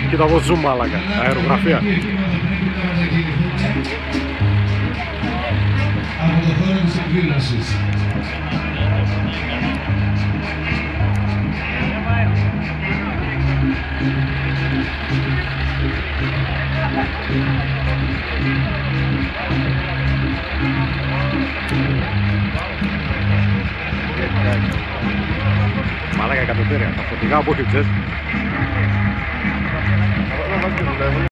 Κοίτα από zoom μάλακα, αερογραφία. Από το χώρο της εκδήλωσης. Μαλάκα εκατομμύρια, τα φωτικά που έχει